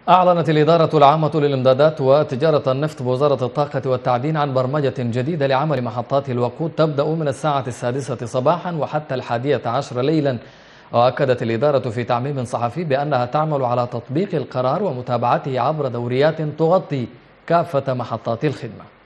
أعلنت الإدارة العامة للإمدادات وتجارة النفط بوزارة الطاقة والتعدين عن برمجة جديدة لعمل محطات الوقود تبدأ من الساعة 6 صباحا وحتى 11 ليلا. وأكدت الإدارة في تعميم صحفي بأنها تعمل على تطبيق القرار ومتابعته عبر دوريات تغطي كافة محطات الخدمة.